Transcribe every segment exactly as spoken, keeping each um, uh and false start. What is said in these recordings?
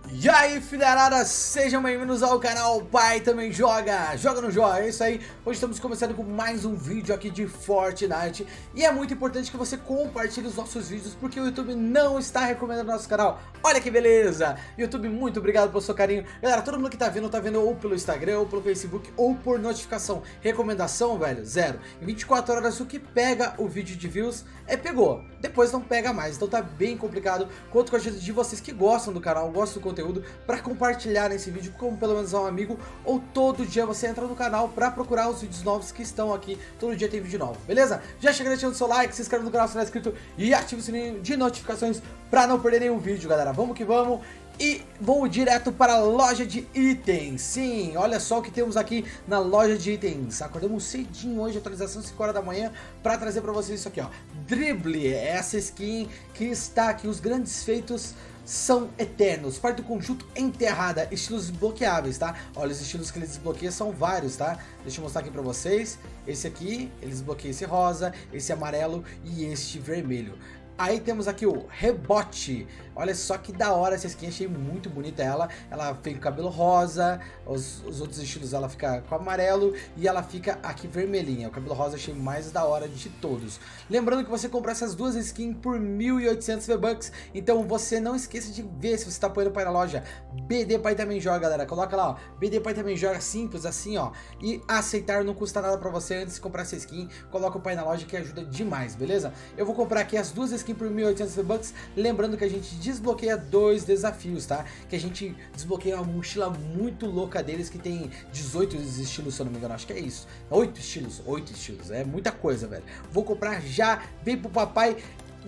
E aí, filharada, sejam bem-vindos ao canal Pai Também Joga, Joga no Joga, é isso aí. Hoje estamos começando com mais um vídeo aqui de Fortnite. E é muito importante que você compartilhe os nossos vídeos, porque o YouTube não está recomendando nosso canal. Olha que beleza! YouTube, muito obrigado pelo seu carinho. Galera, todo mundo que tá vendo, tá vendo ou pelo Instagram, ou pelo Facebook, ou por notificação. Recomendação, velho, zero. Em vinte e quatro horas o que pega o vídeo de views é pegou, depois não pega mais. Então tá bem complicado. Conto com a ajuda de vocês que gostam do canal, gostam do conteúdo, para compartilhar esse vídeo com pelo menos um amigo, ou todo dia você entra no canal para procurar os vídeos novos que estão aqui. Todo dia tem vídeo novo, beleza? Já chega deixando seu like, se inscreve no canal se não é inscrito e ativa o sininho de notificações para não perder nenhum vídeo, galera. Vamos que vamos. E vou direto para a loja de itens. Sim, olha só o que temos aqui na loja de itens. Acordamos cedinho hoje, atualização cinco horas da manhã, para trazer para vocês isso aqui, ó. Drible, essa skin que está aqui, os grandes feitos são eternos, parte do conjunto enterrada, estilos desbloqueáveis, tá? Olha, os estilos que ele desbloqueia são vários, tá? Deixa eu mostrar aqui pra vocês. Esse aqui, ele desbloqueia esse rosa, esse amarelo e este vermelho. Aí temos aqui o rebote. Olha só que da hora essa skin, achei muito bonita ela. Ela tem o cabelo rosa, os, os outros estilos ela fica com amarelo e ela fica aqui vermelhinha. O cabelo rosa achei mais da hora de todos. Lembrando que você compra essas duas skins por mil e oitocentos V-Bucks. Então você não esqueça de ver se você está apoiando o Pai na loja. B D Pai Também Joga, galera. Coloca lá, ó. B D Pai Também Joga, simples assim, ó. E aceitar não custa nada pra você antes de comprar essa skin. Coloca o Pai na loja que ajuda demais, beleza? Eu vou comprar aqui as duas skins por mil e oitocentos V-Bucks, lembrando que a gente desbloqueia dois desafios, tá? Que a gente desbloqueia uma mochila muito louca deles, que tem dezoito estilos, se eu não me engano, acho que é isso. oito estilos, oito estilos, é muita coisa, velho. Vou comprar já, vem pro papai,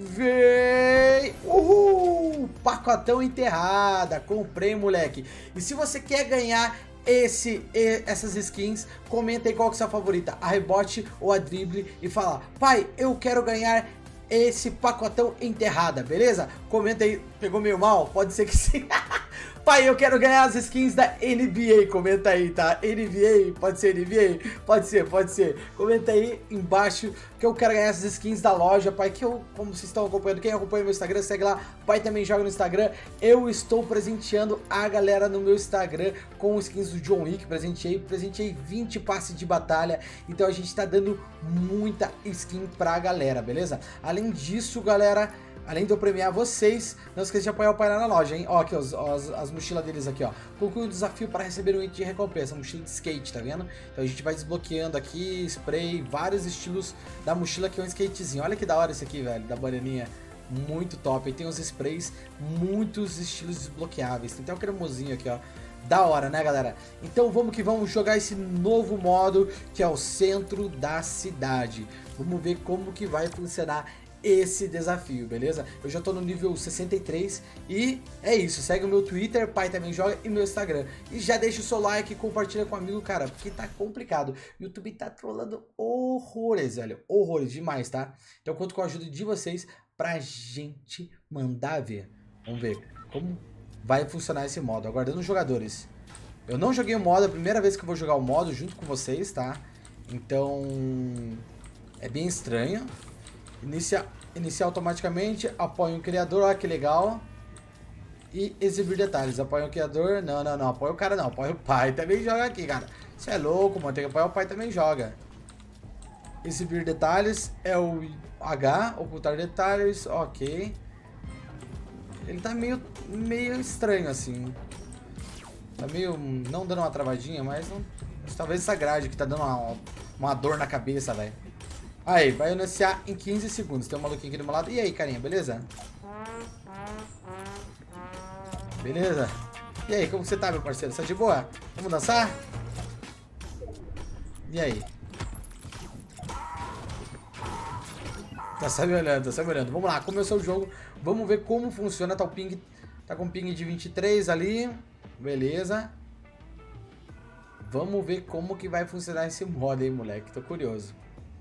vem! Uhul! Pacotão enterrada, comprei, moleque. E se você quer ganhar Esse, essas skins, comenta aí qual que é a sua favorita, a rebote ou a drible, e fala, pai, eu quero ganhar esse pacotão enterrada, beleza? Comenta aí, pegou meio mal? Pode ser que sim. Pai, eu quero ganhar as skins da N B A, comenta aí, tá? N B A, pode ser N B A? Pode ser, pode ser. Comenta aí embaixo que eu quero ganhar essas skins da loja, pai, que eu, como vocês estão acompanhando, quem acompanha meu Instagram, segue lá, Pai Também Joga no Instagram. Eu estou presenteando a galera no meu Instagram com skins do John Wick, presenteei, presenteei vinte passes de batalha, então a gente tá dando muita skin pra galera, beleza? Além disso, galera, além de eu premiar vocês, não esqueça de apoiar o Pai lá na loja, hein? Ó, aqui, ó, as, as mochilas deles aqui, ó. Conclui o desafio para receber um item de recompensa, mochila de skate, tá vendo? Então a gente vai desbloqueando aqui, spray, vários estilos da mochila, que é um skatezinho. Olha que da hora esse aqui, velho, da bananinha. Muito top. E tem os sprays, muitos estilos desbloqueáveis. Tem até o cremosinho aqui, ó. Da hora, né, galera? Então vamos que vamos jogar esse novo modo, que é o centro da cidade. Vamos ver como que vai funcionar esse desafio, beleza? Eu já tô no nível sessenta e três e é isso, segue o meu Twitter, Pai Também Joga, e meu Instagram. E já deixa o seu like e compartilha com um amigo, cara, porque tá complicado. O YouTube tá trolando horrores, velho, horrores demais, tá? Então eu conto com a ajuda de vocês pra gente mandar ver. Vamos ver como vai funcionar esse modo, aguardando os jogadores. Eu não joguei o modo, é a primeira vez que eu vou jogar o modo junto com vocês, tá? Então é bem estranho. Iniciar, iniciar automaticamente, apoia o criador, olha que legal. E exibir detalhes, apoia o criador, não, não, não, apoia o cara não, apoia o Pai Também Joga aqui, cara. Você é louco, mano, tem que apoiar o Pai Também Joga. Exibir detalhes é o H, ocultar detalhes, ok. Ele tá meio, meio estranho assim. Tá meio, não dando uma travadinha, mas não, talvez essa grade que tá dando uma, uma dor na cabeça, velho. Aí, vai iniciar em quinze segundos. Tem um maluquinho aqui do meu lado. E aí, carinha, beleza? Beleza? E aí, como você tá, meu parceiro? Você tá de boa? Vamos dançar? E aí? Tá só me olhando, tá só me olhando. Vamos lá, começou o jogo. Vamos ver como funciona. Tá o ping, tá com ping de vinte e três ali. Beleza. Vamos ver como que vai funcionar esse modo aí, moleque. Tô curioso.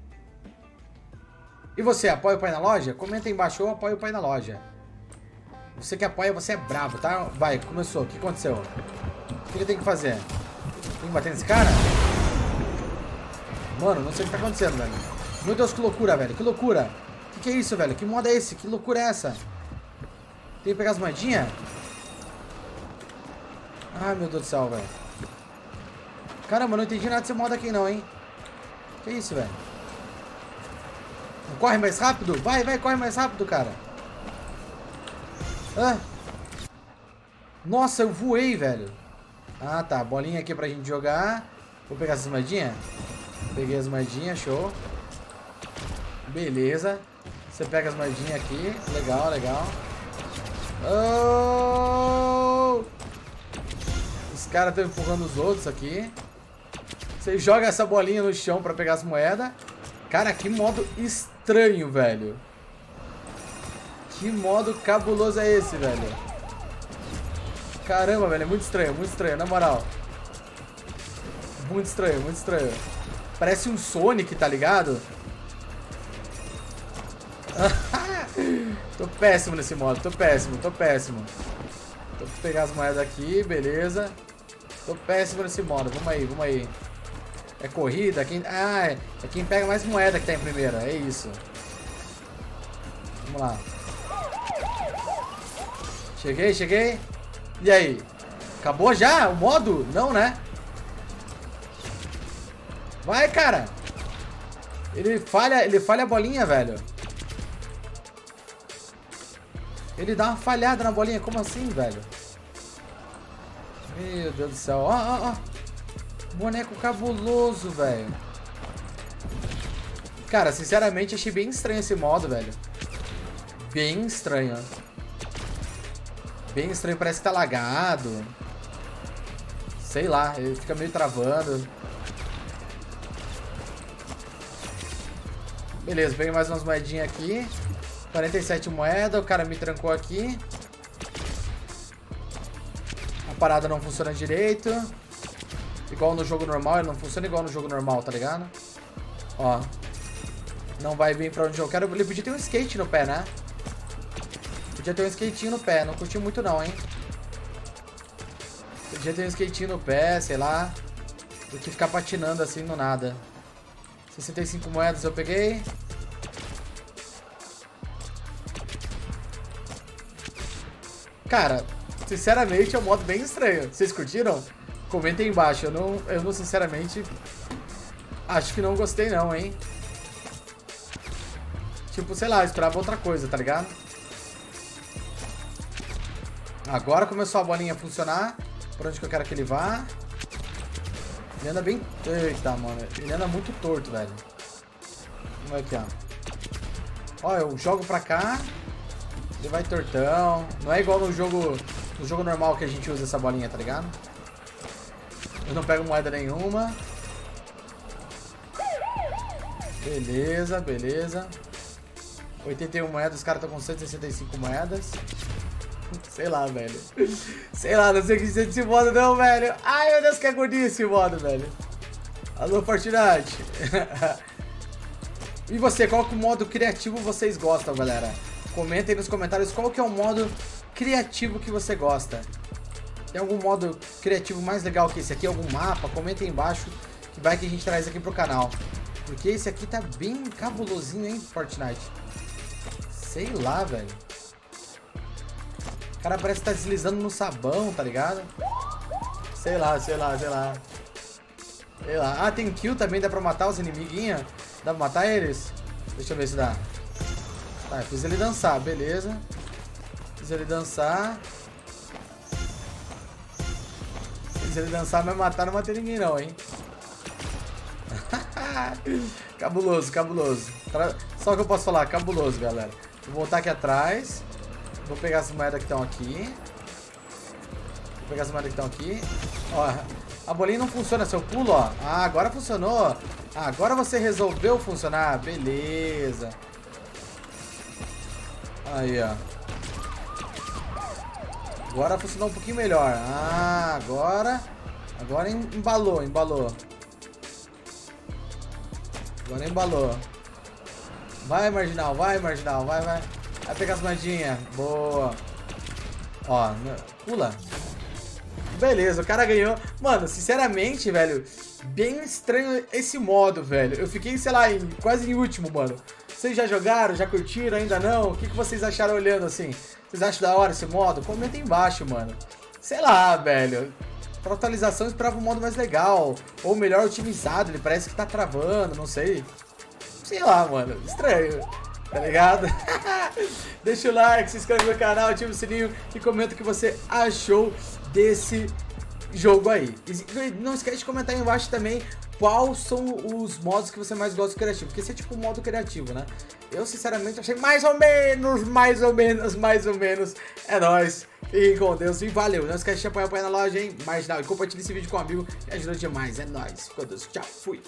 E você, apoia o Pai na loja? Comenta aí embaixo, eu apoio o Pai na loja. Você que apoia, você é bravo, tá? Vai, começou. O que aconteceu? O que eu tenho que fazer? Tem que bater nesse cara? Mano, não sei o que tá acontecendo, velho. Meu Deus, que loucura, velho. Que loucura. Que que é isso, velho? Que modo é esse? Que loucura é essa? Tem que pegar as moedinhas? Ai, meu Deus do céu, velho. Caramba, não entendi nada desse modo aqui não, hein? Que isso, velho? Corre mais rápido? Vai, vai, corre mais rápido, cara. Ah. Nossa, eu voei, velho. Ah, tá. Bolinha aqui pra gente jogar. Vou pegar essas moedinhas. Peguei as moedinhas, show. Beleza. Você pega as moedinhas aqui. Legal, legal. Oh! Os caras estão empurrando os outros aqui. Você joga essa bolinha no chão pra pegar as moedas. Cara, que modo estranho, velho. Que modo cabuloso é esse, velho? Caramba, velho, é muito estranho, muito estranho, na moral. Muito estranho, muito estranho. Parece um Sonic, tá ligado? Tô péssimo nesse modo, tô péssimo, tô péssimo. Vou pegar as moedas aqui, beleza. Tô péssimo nesse modo, vamos aí, vamos aí. É corrida? Quem... Ah, é quem pega mais moeda que tá em primeira, é isso. Vamos lá. Cheguei, cheguei. E aí? Acabou já o modo? Não, né? Vai, cara. Ele falha, ele falha a bolinha, velho. Ele dá uma falhada na bolinha. Como assim, velho? Meu Deus do céu. Ó, ó, ó. Boneco cabuloso, velho. Cara, sinceramente, achei bem estranho esse modo, velho. Bem estranho. Bem estranho, parece que tá lagado. Sei lá, ele fica meio travando. Beleza, peguei mais umas moedinhas aqui. quarenta e sete moedas, o cara me trancou aqui. A parada não funciona direito. Igual no jogo normal, ele não funciona igual no jogo normal, tá ligado? Ó. Não vai bem pra onde eu quero. Ele podia ter um skate no pé, né? Podia ter um skatinho no pé, não curti muito não, hein? Podia ter um skatinho no pé, sei lá. Do que ficar patinando assim no nada. sessenta e cinco moedas eu peguei. Cara, sinceramente é um modo bem estranho. Vocês curtiram? Comentem aí embaixo. Eu não, eu não sinceramente acho que não gostei não, hein? Tipo, sei lá, eu esperava outra coisa, tá ligado? Agora começou a bolinha a funcionar. Por onde que eu quero que ele vá. Ele anda bem... Eita, mano. Ele anda muito torto, velho. Vamos ver aqui, ó. Ó, eu jogo pra cá. Ele vai tortão. Não é igual no jogo, no jogo normal que a gente usa essa bolinha, tá ligado? Eu não pego moeda nenhuma. Beleza, beleza. oitenta e uma moedas, os caras estão com cento e sessenta e cinco moedas. Sei lá, velho. Sei lá, não sei o que dizer desse modo não, velho. Ai, meu Deus, que agonia esse modo, velho. Alô, Fortnite. E você, qual que é o modo criativo vocês gostam, galera? Comentem nos comentários qual que é o modo criativo que você gosta. Tem algum modo criativo mais legal que esse aqui? Algum mapa? Comentem aí embaixo que vai que a gente traz aqui pro canal. Porque esse aqui tá bem cabulosinho, hein, Fortnite. Sei lá, velho. O cara parece que tá deslizando no sabão, tá ligado? Sei lá, sei lá, sei lá. Sei lá. Ah, tem kill também, dá pra matar os inimiguinhos? Dá pra matar eles? Deixa eu ver se dá. Tá, fiz ele dançar, beleza. Fiz ele dançar. Fiz ele dançar, mas matar não matei ninguém não, hein? Cabuloso, cabuloso. Só o que eu posso falar, cabuloso, galera. Vou voltar aqui atrás. Vou pegar as moedas que estão aqui. Vou pegar as moedas que estão aqui. Ó, a bolinha não funciona se eu pulo, ó. Ah, agora funcionou. Ah, agora você resolveu funcionar. Beleza. Aí, ó. Agora funcionou um pouquinho melhor. Ah, agora... Agora embalou, embalou. Agora embalou. Vai, marginal, vai, marginal, vai, vai. Vai pegar as moedinhas. Boa. Ó, pula. Beleza, o cara ganhou. Mano, sinceramente, velho, bem estranho esse modo, velho. Eu fiquei, sei lá, em, quase em último, mano. Vocês já jogaram? Já curtiram? Ainda não? O que, que vocês acharam olhando assim? Vocês acham da hora esse modo? Comenta aí embaixo, mano. sei lá, velho. Pra atualização eu esperava um modo mais legal. Ou melhor otimizado, ele parece que tá travando, não sei. Sei lá, mano. Estranho. Tá ligado? Deixa o like, se inscreve no canal, ativa o sininho e comenta o que você achou desse jogo aí. E não esquece de comentar aí embaixo também quais são os modos que você mais gosta do criativo. Porque esse é tipo um modo criativo, né? Eu sinceramente achei mais ou menos, mais ou menos, mais ou menos. É nóis. Fiquem com Deus e valeu. Não esquece de apoiar, apoiar na loja, hein? Marginal. E compartilha esse vídeo com um amigo que ajuda demais. É nóis. Fica com Deus. Tchau. Fui.